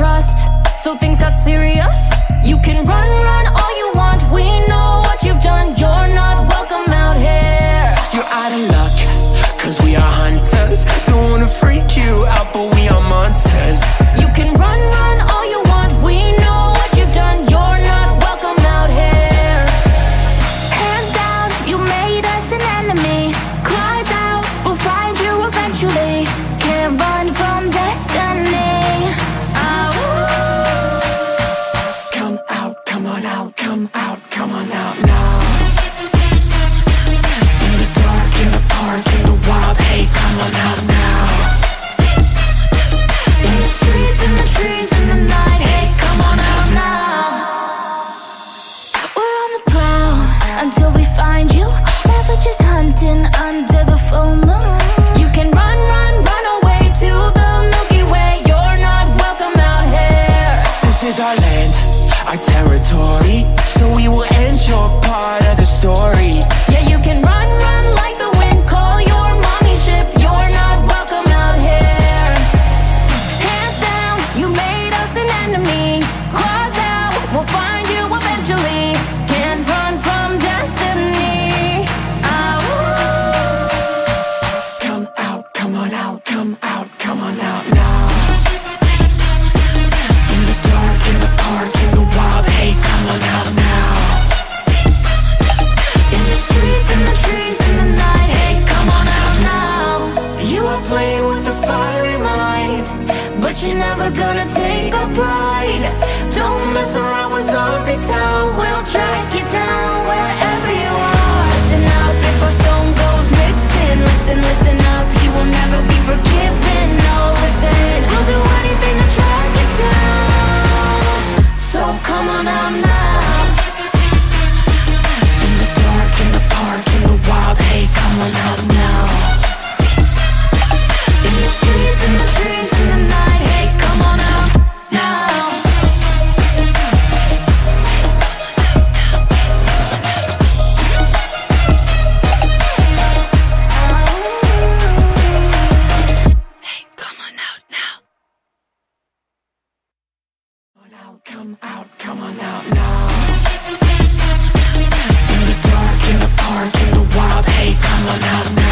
trust, so things got serious. You can run, run all you want, we know what you've done. You're not welcome out here. You're out of luck, cause we are hunters. Don't wanna freak you out, but we are monsters. You can run, run all you want, we know what you've done. You're not welcome out here. Hands down, you made us an enemy. Cries out, we'll find you eventually. Can't run from destiny. Come out, come on out, come out, come on out now. In the dark, in the park, in the wild, hey, come on out now. In the streets, in the trees, in the night, hey, come on out now. We're on the prowl until we find you. Savages hunting under the full moon. You can run, run, run away to the Milky Way. You're not welcome out here. This is our land, our territory, so we will end your part of the story. Yeah, you can run, run like the wind. Call your mommy ship. You're not welcome out here. Hands down, you made us an enemy. Claws out, we'll find you eventually. Can't run from destiny. Come out, come on out, come out, come on out now. In the dark, in the park, in the wild, hey, come on out now. In the streets, in the trees, in the night, hey, come on out now. You are playing with the fiery mind, But you're never gonna take a pride. don't mess around with Zombie Town. We'll track you down wherever you are. Listen up before stone goes missing. Listen, listen up, you will never be forgiven. No, listen, we'll do anything to track you down. So come on out now. In the dark, in the park, in the wild, hey, come on out now. In the streets, in the trees, in the night, hey, come on out now. Come out, come on out now. In the dark, in the park, in the wild, hey, come on out now.